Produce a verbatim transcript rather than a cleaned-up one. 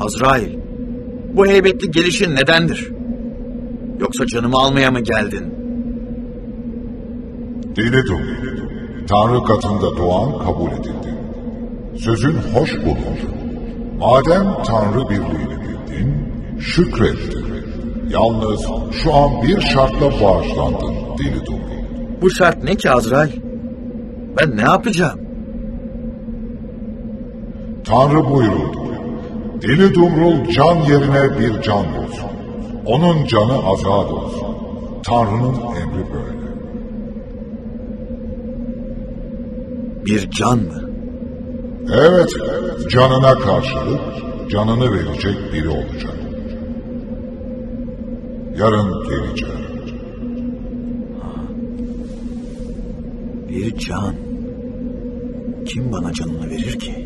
Azrail, bu heybetli gelişin nedendir? Yoksa canımı almaya mı geldin? Deli Dumrul, Tanrı katında doğan kabul edildi. Sözün hoş bulundu. Madem Tanrı birliğini bildin, şükrettir. Yalnız şu an bir şartla bağışlandın Deli Dumrul. Bu şart ne ki Azrail? Ben ne yapacağım? Tanrı buyurdu. Deli Dumrul can yerine bir can bulsun. Onun canı azad olsun. Tanrı'nın emri böyle. Bir can mı? Evet, canına karşılık canını verecek biri olacak. Yarın geleceğim. Bir can. Kim bana canını verir ki?